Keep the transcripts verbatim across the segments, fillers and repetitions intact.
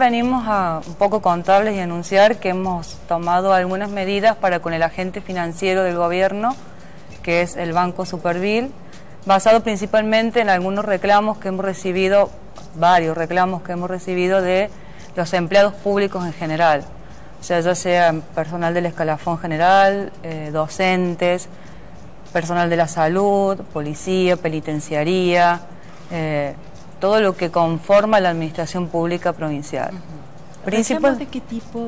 Venimos a un poco contarles y anunciar que hemos tomado algunas medidas para con el agente financiero del gobierno, que es el Banco Supervil, basado principalmente en algunos reclamos que hemos recibido, varios reclamos que hemos recibido de los empleados públicos en general, o sea, ya sea personal del escalafón general, eh, docentes, personal de la salud, policía, penitenciaría, eh, todo lo que conforma la administración pública provincial. Uh-huh. Principal... ¿De qué tipo?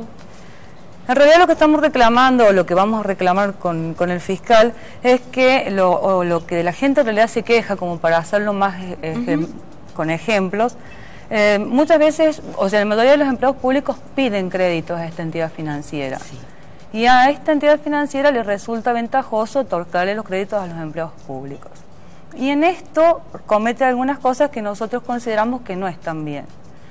En realidad lo que estamos reclamando, o lo que vamos a reclamar con, con el fiscal, es que lo, o lo que la gente en realidad se queja, como para hacerlo más eh, uh-huh. con ejemplos, eh, muchas veces, o sea, la mayoría de los empleados públicos piden créditos a esta entidad financiera. Sí. Y a esta entidad financiera les resulta ventajoso otorgarle los créditos a los empleados públicos. Y en esto comete algunas cosas que nosotros consideramos que no están bien.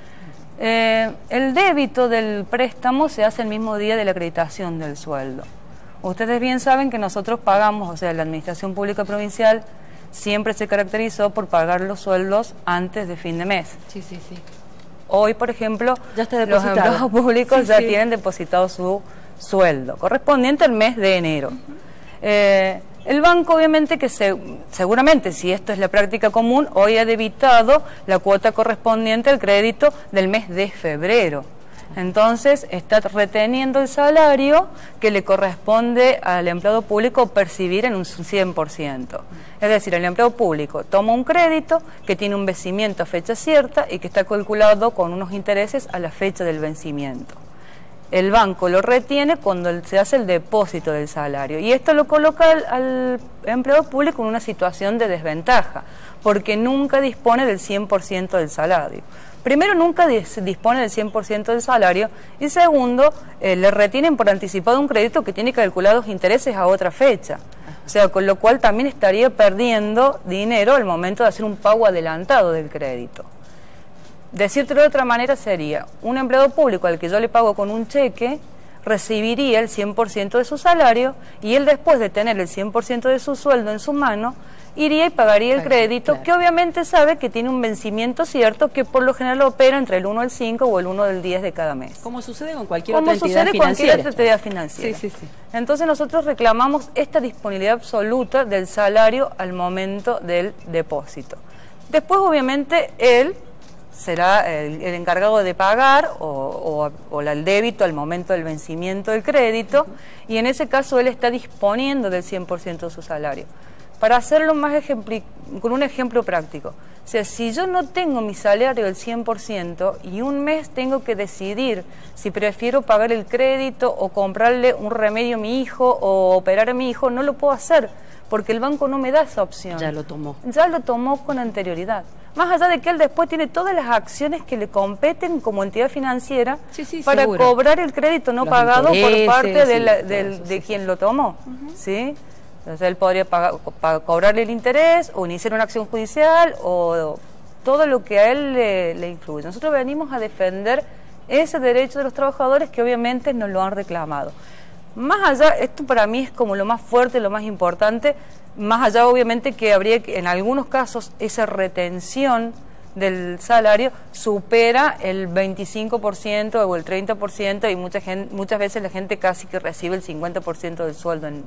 Eh, el débito del préstamo se hace el mismo día de la acreditación del sueldo. Ustedes bien saben que nosotros pagamos, o sea, la Administración Pública Provincial siempre se caracterizó por pagar los sueldos antes de fin de mes. Sí, sí, sí. Hoy, por ejemplo, ya está los empleados públicos sí, ya sí. tienen depositado su sueldo, correspondiente al mes de enero. Uh-huh. eh, El banco, obviamente, que se, seguramente, si esto es la práctica común, hoy ha debitado la cuota correspondiente al crédito del mes de febrero. Entonces, está reteniendo el salario que le corresponde al empleado público percibir en un cien por ciento. Es decir, el empleado público toma un crédito que tiene un vencimiento a fecha cierta y que está calculado con unos intereses a la fecha del vencimiento. El banco lo retiene cuando se hace el depósito del salario y esto lo coloca al, al empleado público en una situación de desventaja porque nunca dispone del cien por ciento del salario. Primero, nunca dispone del cien por ciento del salario y segundo, eh, le retienen por anticipado un crédito que tiene calculados intereses a otra fecha. O sea, con lo cual también estaría perdiendo dinero al momento de hacer un pago adelantado del crédito. Decírtelo de otra manera sería, un empleado público al que yo le pago con un cheque, recibiría el cien por ciento de su salario y él después de tener el cien por ciento de su sueldo en su mano, iría y pagaría el crédito, claro, que obviamente sabe que tiene un vencimiento cierto que por lo general opera entre el uno al cinco o el uno del diez de cada mes. Como sucede con cualquier Como otra entidad sucede financiera. cualquier otra entidad financiera. Sí, sí, sí. Entonces nosotros reclamamos esta disponibilidad absoluta del salario al momento del depósito. Después obviamente él será el, el encargado de pagar o, o, o el débito al momento del vencimiento del crédito, uh-huh. y en ese caso él está disponiendo del cien por ciento de su salario. Para hacerlo más con un ejemplo práctico, o sea, si yo no tengo mi salario del cien por ciento y un mes tengo que decidir si prefiero pagar el crédito o comprarle un remedio a mi hijo o operar a mi hijo, no lo puedo hacer porque el banco no me da esa opción. Ya lo tomó. Ya lo tomó con anterioridad. Más allá de que él después tiene todas las acciones que le competen como entidad financiera, sí, sí, para seguro. Cobrar el crédito no Los pagado por parte de, la, de, eso, de sí, quien sí. lo tomó. Uh-huh. ¿Sí? Entonces él podría pagar, para cobrarle el interés o iniciar una acción judicial o todo lo que a él le, le influye. Nosotros venimos a defender ese derecho de los trabajadores que obviamente nos lo han reclamado. Más allá, esto para mí es como lo más fuerte, lo más importante, más allá obviamente que habría que, en algunos casos, esa retención del salario supera el veinticinco por ciento o el treinta por ciento y mucha gente, muchas veces la gente casi que recibe el cincuenta por ciento del sueldo en,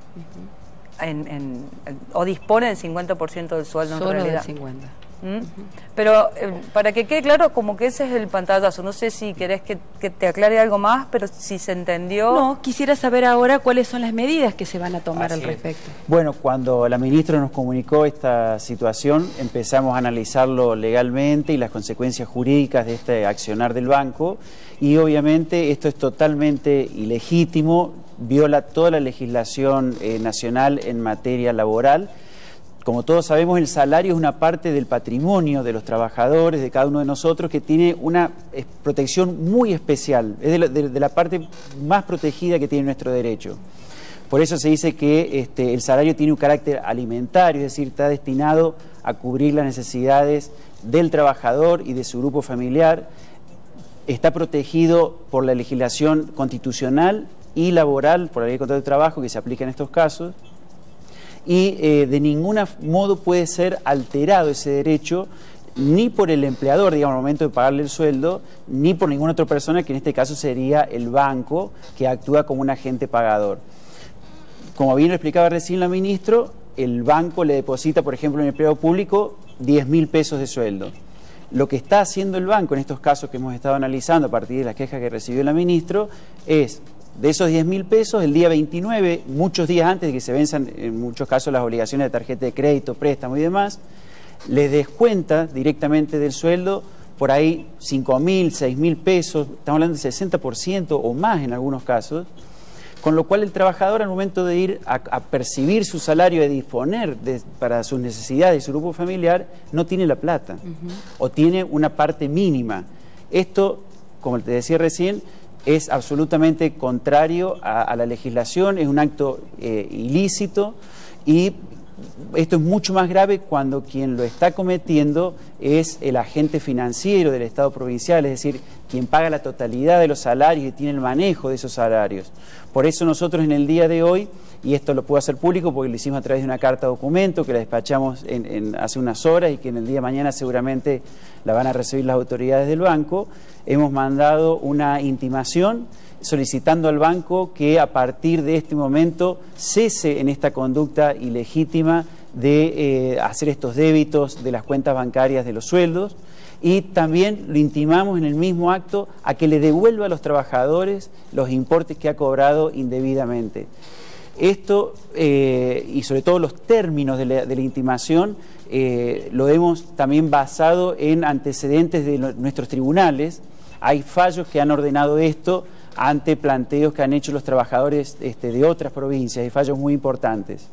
uh-huh. en, en, en, o dispone del cincuenta por ciento del sueldo. Solo en realidad. Del cincuenta. ¿Mm? Uh-huh. Pero eh, para que quede claro, como que ese es el pantallazo. No sé si querés que, que te aclare algo más, pero si se entendió. No, quisiera saber ahora cuáles son las medidas que se van a tomar Así al respecto. Es. Bueno, cuando la ministra nos comunicó esta situación, empezamos a analizarlo legalmente y las consecuencias jurídicas de este accionar del banco, y obviamente esto es totalmente ilegítimo, viola toda la legislación eh, nacional en materia laboral. Como todos sabemos, el salario es una parte del patrimonio de los trabajadores, de cada uno de nosotros, que tiene una protección muy especial, es de la, de, de la parte más protegida que tiene nuestro derecho. Por eso se dice que este, el salario tiene un carácter alimentario, es decir, está destinado a cubrir las necesidades del trabajador y de su grupo familiar, está protegido por la legislación constitucional y laboral, por la ley de contrato de trabajo que se aplica en estos casos, y eh, de ningún modo puede ser alterado ese derecho ni por el empleador, digamos, al momento de pagarle el sueldo, ni por ninguna otra persona, que en este caso sería el banco, que actúa como un agente pagador. Como bien lo explicaba recién la ministra, el banco le deposita, por ejemplo, en el empleado público, diez mil pesos de sueldo. Lo que está haciendo el banco en estos casos que hemos estado analizando a partir de las quejas que recibió la ministra es, de esos diez mil pesos, el día veintinueve, muchos días antes de que se venzan en muchos casos las obligaciones de tarjeta de crédito, préstamo y demás, les descuenta directamente del sueldo por ahí cinco mil, seis mil pesos, estamos hablando del sesenta por ciento o más en algunos casos, con lo cual el trabajador al momento de ir a, a percibir su salario, de disponer de, para sus necesidades y su grupo familiar, no tiene la plata, uh-huh. o tiene una parte mínima. Esto, como te decía recién, es absolutamente contrario a, a la legislación, es un acto eh, ilícito, y esto es mucho más grave cuando quien lo está cometiendo es el agente financiero del Estado provincial, es decir, quien paga la totalidad de los salarios y tiene el manejo de esos salarios. Por eso nosotros en el día de hoy, y esto lo puedo hacer público porque lo hicimos a través de una carta documento que la despachamos en, en, hace unas horas y que en el día de mañana seguramente la van a recibir las autoridades del banco, hemos mandado una intimación solicitando al banco que a partir de este momento cese en esta conducta ilegítima de eh, hacer estos débitos de las cuentas bancarias de los sueldos, y también lo intimamos en el mismo acto a que le devuelva a los trabajadores los importes que ha cobrado indebidamente. Esto, eh, y sobre todo los términos de la, de la intimación, eh, lo hemos también basado en antecedentes de lo, nuestros tribunales. Hay fallos que han ordenado esto ante planteos que han hecho los trabajadores este, de otras provincias, hay fallos muy importantes.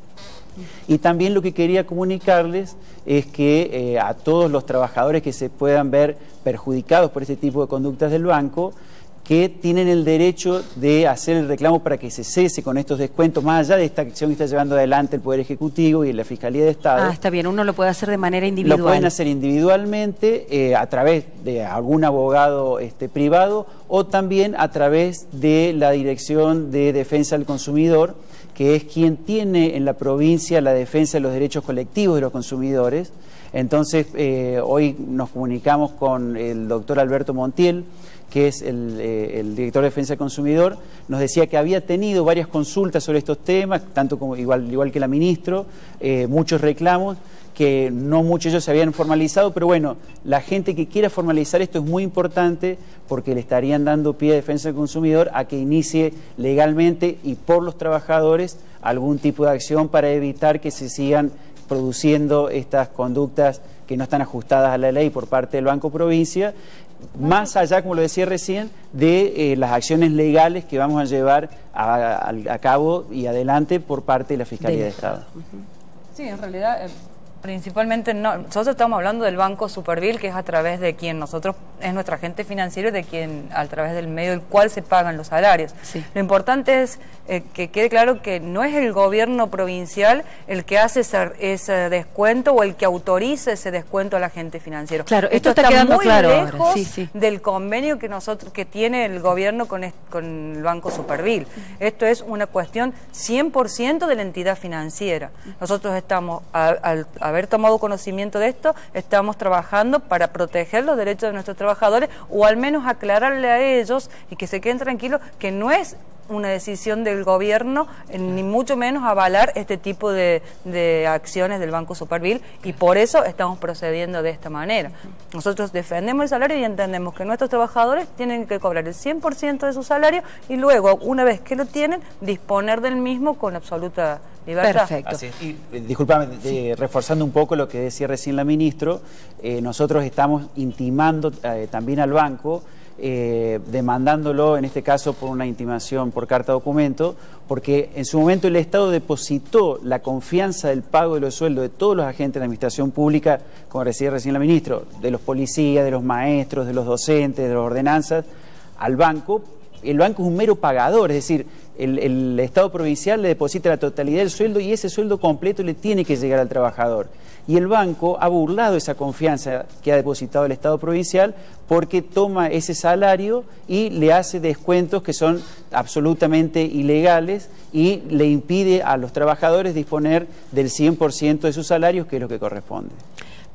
Y también lo que quería comunicarles es que eh, a todos los trabajadores que se puedan ver perjudicados por este tipo de conductas del banco, que tienen el derecho de hacer el reclamo para que se cese con estos descuentos, más allá de esta acción que está llevando adelante el Poder Ejecutivo y la Fiscalía de Estado. Ah, está bien, uno lo puede hacer de manera individual. Lo pueden hacer individualmente eh, a través de algún abogado este, privado, o también a través de la Dirección de Defensa del Consumidor, que es quien tiene en la provincia la defensa de los derechos colectivos de los consumidores. Entonces, eh, hoy nos comunicamos con el doctor Alberto Montiel, que es el, eh, el director de Defensa del Consumidor, nos decía que había tenido varias consultas sobre estos temas, tanto como igual, igual que la ministra, eh, muchos reclamos, que no muchos de ellos se habían formalizado, pero bueno, la gente que quiera formalizar esto es muy importante porque le estarían dando pie a Defensa del Consumidor a que inicie legalmente y por los trabajadores algún tipo de acción para evitar que se sigan produciendo estas conductas que no están ajustadas a la ley por parte del Banco Provincia, más allá, como lo decía recién, de eh, las acciones legales que vamos a llevar a, a, a cabo y adelante por parte de la Fiscalía de, de Estado. Uh-huh. Sí, en realidad, eh, principalmente no, nosotros estamos hablando del Banco Supervil, que es a través de quien nosotros, es nuestro agente financiero, de quien, a través del medio del cual se pagan los salarios. Sí. Lo importante es eh, que quede claro que no es el gobierno provincial el que hace ese, ese descuento o el que autoriza ese descuento al agente financiero. Claro, esto, esto está, está quedando muy claro lejos ahora. Sí, sí. del convenio que nosotros que tiene el gobierno con, est, con el Banco Supervil. Esto es una cuestión cien por ciento de la entidad financiera. Nosotros estamos, al haber tomado conocimiento de esto, estamos trabajando para proteger los derechos de nuestros trabajadores, o al menos aclararle a ellos y que se queden tranquilos que no es una decisión del gobierno, ni mucho menos avalar este tipo de, de acciones del Banco Supervil, y por eso estamos procediendo de esta manera. Nosotros defendemos el salario y entendemos que nuestros trabajadores tienen que cobrar el cien por ciento de su salario y luego, una vez que lo tienen, disponer del mismo con absoluta libertad. Perfecto. Así es. Y, eh, disculpame, eh, reforzando un poco lo que decía recién la ministra, eh, nosotros estamos intimando eh, también al banco, Eh, demandándolo en este caso por una intimación por carta documento, porque en su momento el Estado depositó la confianza del pago de los sueldos de todos los agentes de la administración pública, como decía recién la ministra, de los policías, de los maestros, de los docentes, de las ordenanzas, al banco. El banco es un mero pagador, es decir, el, el Estado provincial le deposita la totalidad del sueldo y ese sueldo completo le tiene que llegar al trabajador. Y el banco ha burlado esa confianza que ha depositado el Estado provincial porque toma ese salario y le hace descuentos que son absolutamente ilegales y le impide a los trabajadores disponer del cien por ciento de sus salarios, que es lo que corresponde.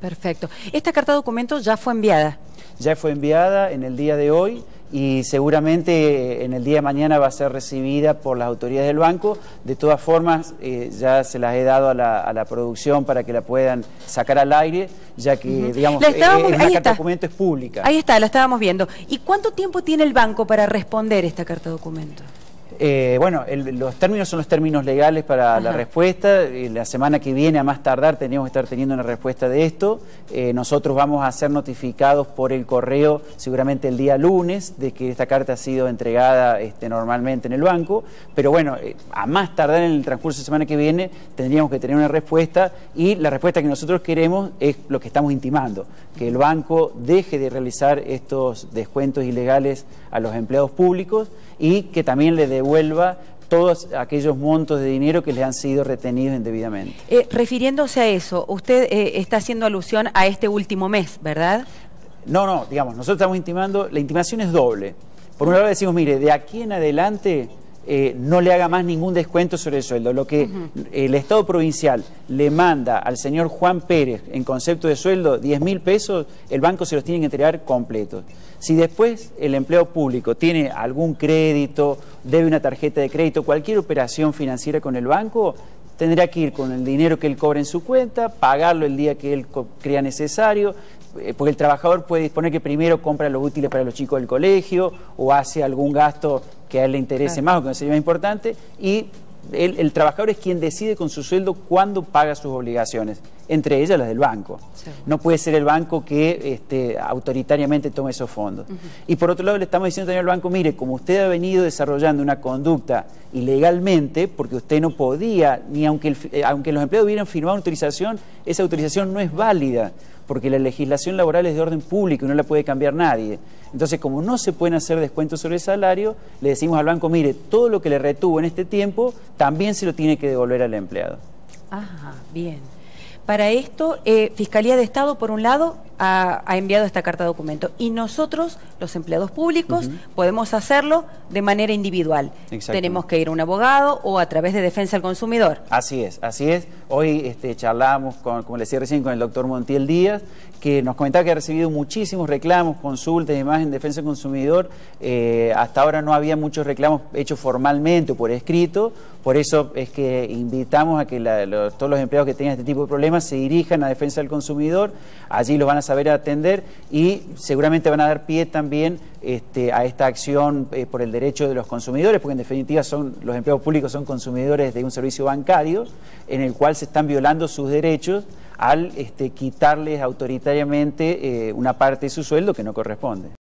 Perfecto. Esta carta de documento ya fue enviada. Ya fue enviada en el día de hoy y seguramente en el día de mañana va a ser recibida por las autoridades del banco. De todas formas, eh, ya se las he dado a la, a la producción para que la puedan sacar al aire, ya que, uh-huh. digamos, la estábamos, eh, ahí la está. carta de documento es pública. Ahí está, la estábamos viendo. ¿Y cuánto tiempo tiene el banco para responder esta carta de documento? Eh, bueno, el, los términos son los términos legales para Ajá. la respuesta. Eh, la semana que viene, a más tardar, tendríamos que estar teniendo una respuesta de esto. Eh, nosotros vamos a ser notificados por el correo seguramente el día lunes de que esta carta ha sido entregada este, normalmente en el banco. Pero bueno, eh, a más tardar en el transcurso de la semana que viene tendríamos que tener una respuesta, y la respuesta que nosotros queremos es lo que estamos intimando, que el banco deje de realizar estos descuentos ilegales a los empleados públicos y que también le devuelva todos aquellos montos de dinero que les han sido retenidos indebidamente. Eh, refiriéndose a eso, usted eh, está haciendo alusión a este último mes, ¿verdad? No, no, digamos, nosotros estamos intimando, la intimación es doble. Por un lado decimos, mire, de aquí en adelante eh, no le haga más ningún descuento sobre el sueldo. Lo que uh-huh. el Estado provincial le manda al señor Juan Pérez en concepto de sueldo, diez mil pesos, el banco se los tiene que entregar completos. Si después el empleado público tiene algún crédito, debe una tarjeta de crédito, cualquier operación financiera con el banco, tendrá que ir con el dinero que él cobra en su cuenta, pagarlo el día que él crea necesario, porque el trabajador puede disponer que primero compra los útiles para los chicos del colegio o hace algún gasto que a él le interese claro. más o que no sería más importante, y el, el trabajador es quien decide con su sueldo cuándo paga sus obligaciones, entre ellas las del banco. Sí. No puede ser el banco que este, autoritariamente tome esos fondos. Uh-huh. Y por otro lado le estamos diciendo también al banco, mire, como usted ha venido desarrollando una conducta ilegalmente, porque usted no podía, ni aunque, el, eh, aunque los empleados hubieran firmado una autorización, esa autorización no es válida, porque la legislación laboral es de orden público y no la puede cambiar nadie. Entonces, como no se pueden hacer descuentos sobre el salario, le decimos al banco, mire, todo lo que le retuvo en este tiempo, también se lo tiene que devolver al empleado. Ajá, bien. Para esto, eh, Fiscalía de Estado, por un lado, ha, ha enviado esta carta de documento, y nosotros, los empleados públicos, uh-huh. podemos hacerlo de manera individual. Tenemos que ir a un abogado o a través de Defensa del Consumidor. Así es, así es. Hoy este, charlamos, con, como le decía recién, con el doctor Montiel Díaz, que nos comentaba que ha recibido muchísimos reclamos, consultas y demás en Defensa del Consumidor. Eh, hasta ahora no había muchos reclamos hechos formalmente o por escrito, por eso es que invitamos a que la, lo, todos los empleados que tengan este tipo de problemas se dirijan a Defensa del Consumidor, allí los van a saber atender y seguramente van a dar pie también este, a esta acción eh, por el derecho de los consumidores, porque en definitiva son, los empleados públicos son consumidores de un servicio bancario en el cual se están violando sus derechos al este, quitarles autoritariamente eh, una parte de su sueldo que no corresponde.